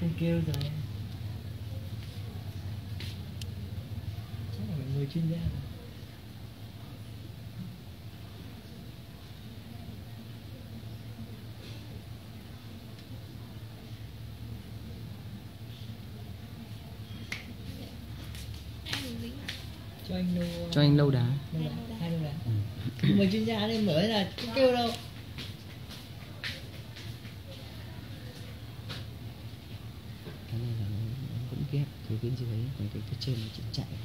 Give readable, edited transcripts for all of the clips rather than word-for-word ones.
Không kêu rồi. Chắc là phải người chuyên gia rồi. Cho anh lâu đá. Hai lâu đá. Mà chuyên gia nên mở là không kêu đâu. Cái này là nó vẫn ghép từ bên dưới, còn cái trên nó chỉ chạy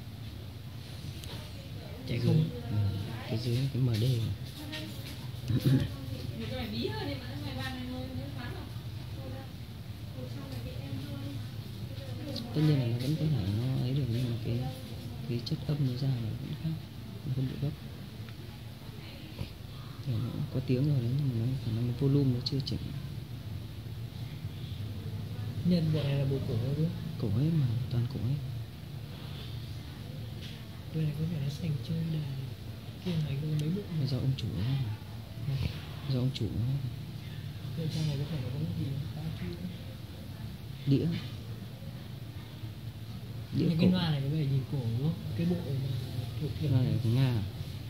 Không. Cái dưới là cái MD này. Tất nhiên là nó vẫn có thể nó ấy được, nhưng mà cái chất âm nó ra là vẫn khác, nó không bị gấp. Thì nó có tiếng rồi đấy, nhưng mà nó khả năng volume nó chưa chỉnh. Nhân bộ này là bộ cổ đúng không? Cổ ấy mà, toàn cổ ấy. Bên này có vẻ nó xanh chơi đài. Kia này có mấy bộ Do ông chủ ấy. Do ông chủ ấy. Bên trong này có thể có cái gì phá chưa? Đĩa. Những cái loa này có vẻ gì cổ đúng không? Cái bộ mà thuộc kiểu loa này của Nga.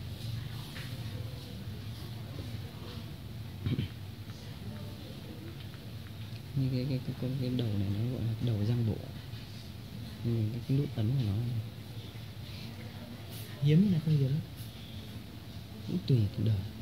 Như cái đầu này nó gọi là đầu răng bộ. Nhưng cái nút ấn của nó này. Hiếm hay là không hiếm? Cũng tùy từ đời.